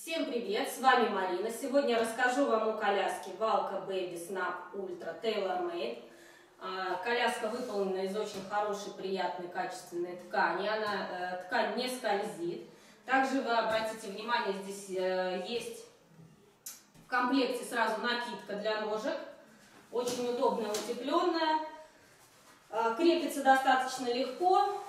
Всем привет, с вами Марина. Сегодня я расскажу вам о коляске Valka Baby Snap Ultra Tailor Made. Коляска выполнена из очень хорошей, приятной, качественной ткани. Ткань не скользит. Также вы обратите внимание, здесь есть в комплекте сразу накидка для ножек. Очень удобная, утепленная. Крепится достаточно легко.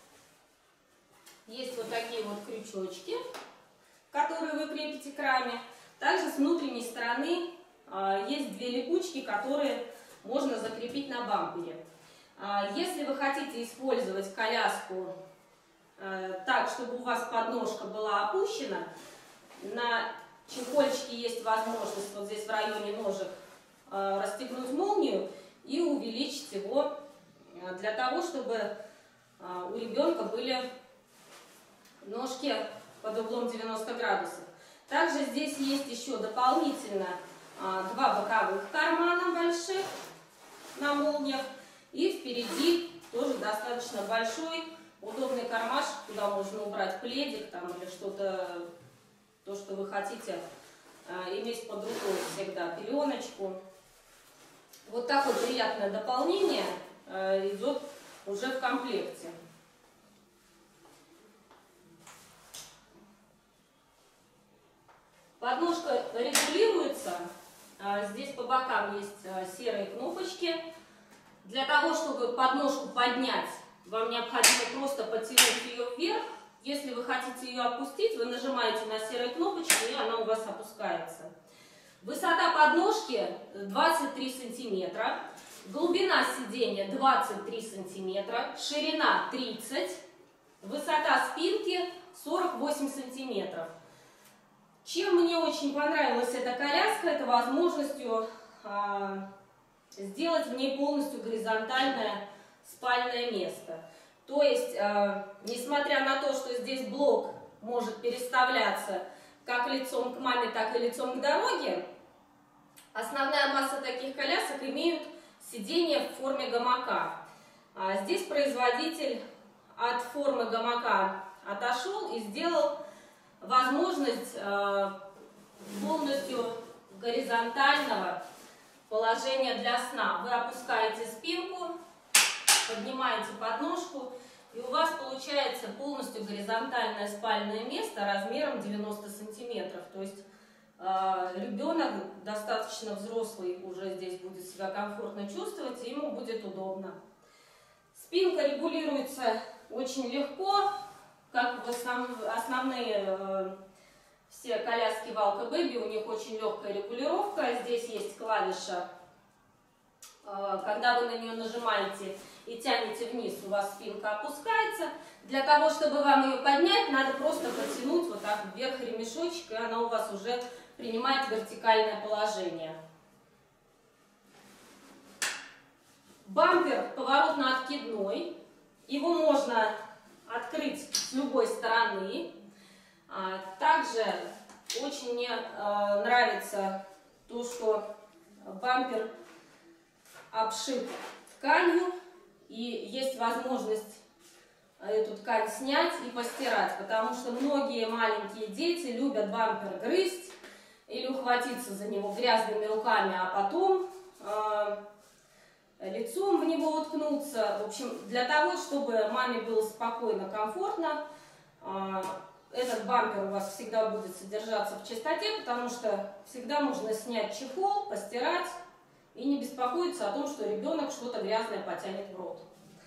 Есть вот такие вот крючочки, которые вы крепите к раме. Также с внутренней стороны есть две липучки, которые можно закрепить на бампере. Если вы хотите использовать коляску так, чтобы у вас подножка была опущена, на чехольчике есть возможность вот здесь в районе ножек расстегнуть молнию и увеличить его для того, чтобы у ребенка были ножки под углом 90 градусов. Также здесь есть еще дополнительно два боковых кармана больших на молниях. И впереди тоже достаточно большой, удобный кармашек, куда можно убрать пледик там, или что-то, то, что вы хотите иметь под рукой всегда, пеленочку. Вот такое приятное дополнение идет уже в комплекте. Подножка регулируется. Здесь по бокам есть серые кнопочки. Для того, чтобы подножку поднять, вам необходимо просто подтянуть ее вверх. Если вы хотите ее опустить, вы нажимаете на серые кнопочки, и она у вас опускается. Высота подножки 23 сантиметра. Глубина сиденья 23 сантиметра. Ширина 30. Высота спинки 48 сантиметров. Чем мне очень понравилась эта коляска, это возможностью сделать в ней полностью горизонтальное спальное место. То есть, несмотря на то, что здесь блок может переставляться как лицом к маме, так и лицом к дороге, основная масса таких колясок имеют сиденье в форме гамака. Здесь производитель от формы гамака отошел и сделал возможность полностью горизонтального положения для сна. Вы опускаете спинку, поднимаете подножку, и у вас получается полностью горизонтальное спальное место размером 90 сантиметров. То есть ребенок достаточно взрослый уже здесь будет себя комфортно чувствовать, и ему будет удобно. Спинка регулируется очень легко. Как в основные все коляски Valka Baby, у них очень легкая регулировка. Здесь есть клавиша, когда вы на нее нажимаете и тянете вниз, у вас спинка опускается. Для того, чтобы вам ее поднять, надо просто потянуть вот так вверх ремешочек, и она у вас уже принимает вертикальное положение. Бампер поворотно-откидной, его можно открыть с любой стороны. Также очень мне нравится то, что бампер обшит тканью, и есть возможность эту ткань снять и постирать, потому что многие маленькие дети любят бампер грызть или ухватиться за него грязными руками, а потом лицом в него уткнуться. В общем, для того, чтобы маме было спокойно, комфортно, этот бампер у вас всегда будет содержаться в чистоте, потому что всегда можно снять чехол, постирать и не беспокоиться о том, что ребенок что-то грязное потянет в рот.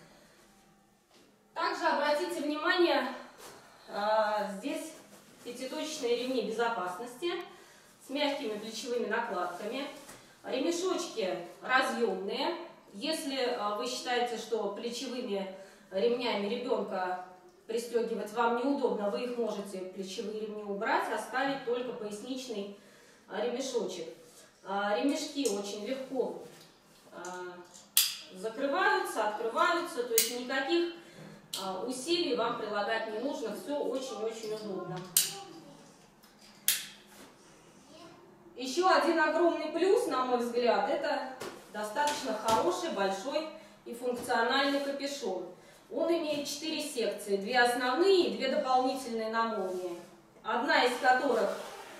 Также обратите внимание, здесь пятиточечные ремни безопасности с мягкими плечевыми накладками. Ремешочки разъемные. Если вы считаете, что плечевыми ремнями ребенка пристегивать вам неудобно, вы их можете, плечевые ремни, убрать, оставить только поясничный ремешочек. Ремешки очень легко закрываются, открываются, то есть никаких усилий вам прилагать не нужно, все очень-очень удобно. Еще один огромный плюс, на мой взгляд, это достаточно хороший, большой и функциональный капюшон. Он имеет 4 секции, 2 основные и 2 дополнительные на молнии. Одна из которых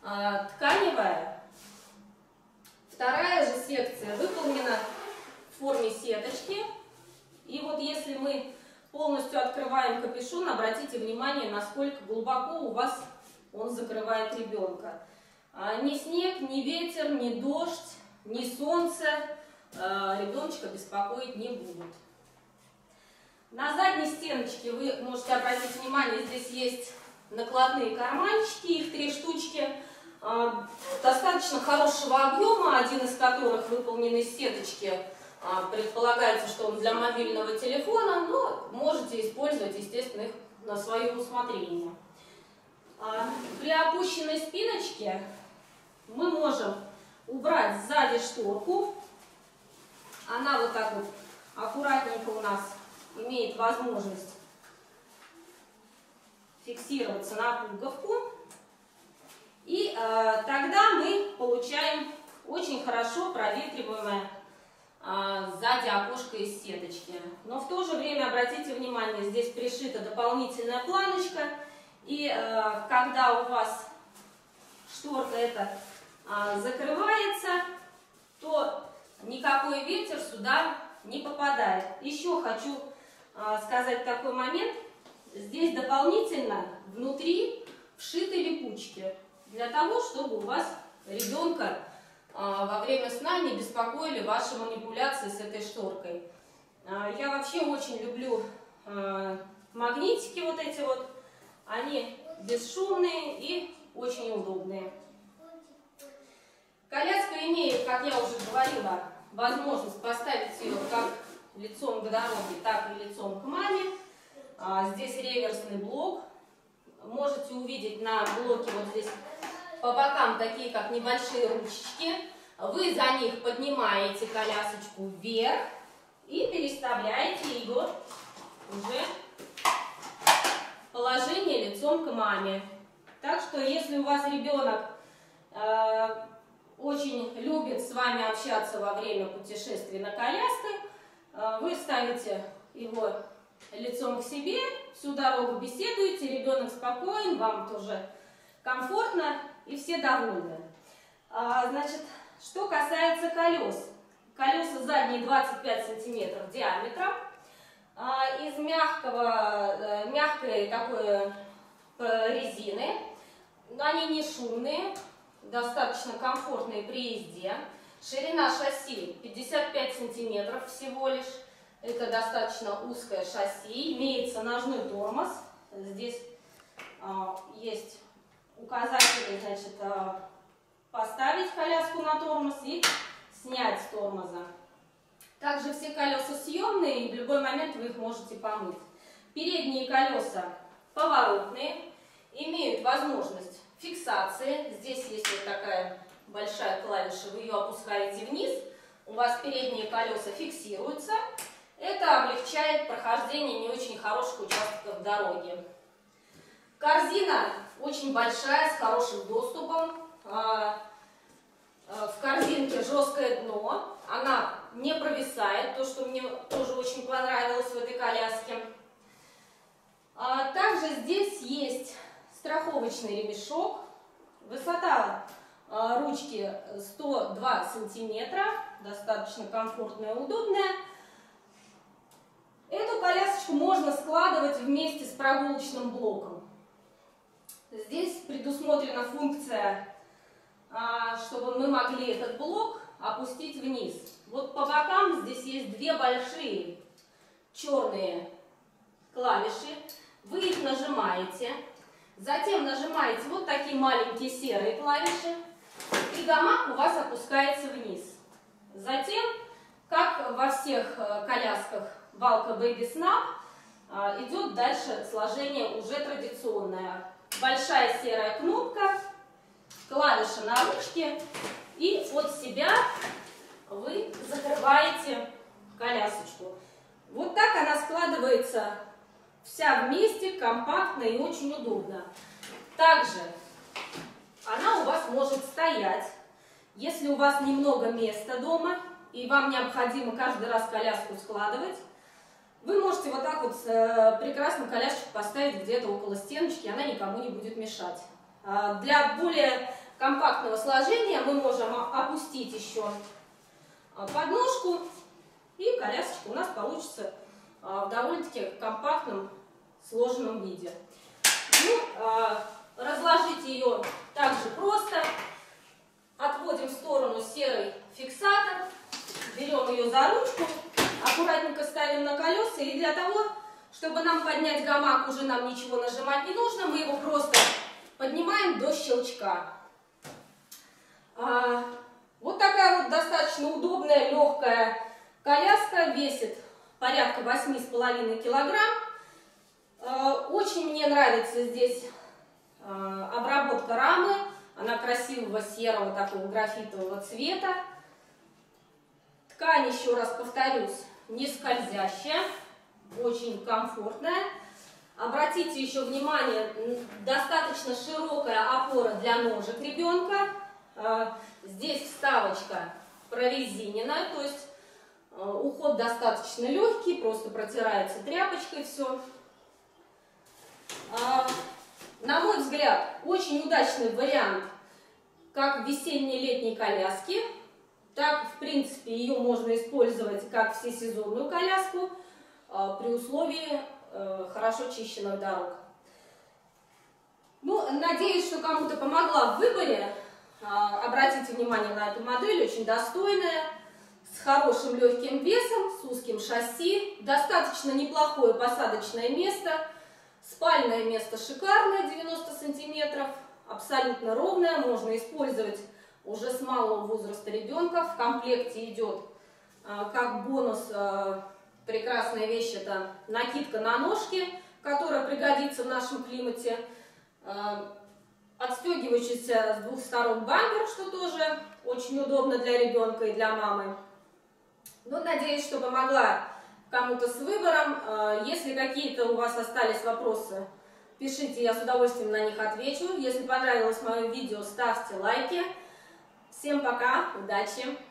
тканевая. Вторая же секция выполнена в форме сеточки. И вот если мы полностью открываем капюшон, обратите внимание, насколько глубоко у вас он закрывает ребенка. Ни снег, ни ветер, ни дождь, ни солнце ребеночка беспокоить не будут. На задней стеночке вы можете обратить внимание, здесь есть накладные карманчики, их 3 штучки, достаточно хорошего объема, один из которых выполнен из сеточки. Предполагается, что он для мобильного телефона, но можете использовать, естественно, их на свое усмотрение. При опущенной спиночке мы можем убрать сзади шторку. Она вот так вот аккуратненько у нас имеет возможность фиксироваться на пуговку. И тогда мы получаем очень хорошо проветриваемое сзади окошко из сеточки. Но в то же время обратите внимание, здесь пришита дополнительная планочка. И когда у вас шторка эта закрывается, то никакой ветер сюда не попадает. Еще хочу сказать такой момент. Здесь дополнительно внутри вшиты липучки, для того, чтобы у вас ребенка во время сна не беспокоили ваши манипуляции с этой шторкой. Я вообще очень люблю магнитики вот эти вот. Они бесшумные и очень удобные. Коляска имеет, как я уже говорила, возможность поставить ее как лицом к дороге, так и лицом к маме. Здесь реверсный блок. Можете увидеть на блоке вот здесь по бокам такие как небольшие ручечки. Вы за них поднимаете колясочку вверх и переставляете ее уже в положение лицом к маме. Так что если у вас ребенок очень любит с вами общаться во время путешествий на коляске, вы ставите его лицом к себе, всю дорогу беседуете, ребенок спокоен, вам тоже комфортно и все довольны. Значит, что касается колес. Колеса задние 25 сантиметров диаметром, из мягкой такой резины. Они не шумные, достаточно комфортные при езде. Ширина шасси 55 сантиметров всего лишь. Это достаточно узкое шасси. Имеется ножной тормоз. Здесь есть указатели, значит, поставить коляску на тормоз и снять с тормоза. Также все колеса съемные, и в любой момент вы их можете помыть. Передние колеса поворотные, имеют возможность фиксации. Здесь есть вот такая большая клавиша, вы ее опускаете вниз, у вас передние колеса фиксируются. Это облегчает прохождение не очень хороших участков дороги. Корзина очень большая, с хорошим доступом. В корзинке жесткое дно, она не провисает, то, что мне тоже очень понравилось в этой коляске. Также здесь есть страховочный ремешок. Высота ручки 102 сантиметра, достаточно комфортная и удобная. Эту колясочку можно складывать вместе с прогулочным блоком. Здесь предусмотрена функция, чтобы мы могли этот блок опустить вниз. Вот по бокам здесь есть две большие черные клавиши. Вы их нажимаете, затем нажимаете вот такие маленькие серые клавиши, и гамак у вас опускается вниз. Затем, как во всех колясках Балка Baby Snap, идет дальше сложение уже традиционное. Большая серая кнопка, клавиша на ручке, и от себя вы закрываете колясочку. Вот так она складывается вся вместе, компактно и очень удобно. Также она у вас может стоять, если у вас немного места дома и вам необходимо каждый раз коляску складывать. Вы можете вот так вот прекрасно колясочку поставить где-то около стеночки, она никому не будет мешать. Для более компактного сложения. Мы можем опустить еще подножку, и колясочка у нас получится в довольно-таки компактном сложенном виде. Ну, разложить ее также просто. Отводим в сторону серый фиксатор, берем ее за ручку, аккуратненько ставим на колеса, и для того, чтобы нам поднять гамак, уже нам ничего нажимать не нужно, мы его просто поднимаем до щелчка. Вот такая вот достаточно удобная, легкая коляска, весит порядка 8,5 килограмм. Очень мне нравится здесь обработка рамы, она красивого серого такого графитового цвета. Ткань, еще раз повторюсь, не скользящая, очень комфортная. Обратите еще внимание, достаточно широкая опора для ножек ребенка. Здесь вставочка прорезиненная, то есть уход достаточно легкий, просто протирается тряпочкой все. На мой взгляд, очень удачный вариант как весенне-летней коляски, так, в принципе, ее можно использовать как всесезонную коляску при условии хорошо чищенных дорог. Ну, надеюсь, что кому-то помогла в выборе. Обратите внимание на эту модель, очень достойная, с хорошим легким весом, с узким шасси, достаточно неплохое посадочное место, спальное место шикарное, 90 сантиметров, абсолютно ровное, можно использовать уже с малого возраста ребенка. В комплекте идет как бонус прекрасная вещь, это накидка на ножки, которая пригодится в нашем климате. Отстегивающийся с двух сторон бампер, что тоже очень удобно для ребенка и для мамы. Ну, надеюсь, что помогла кому-то с выбором. Если какие-то у вас остались вопросы, пишите, я с удовольствием на них отвечу. Если понравилось мое видео, ставьте лайки. Всем пока, удачи!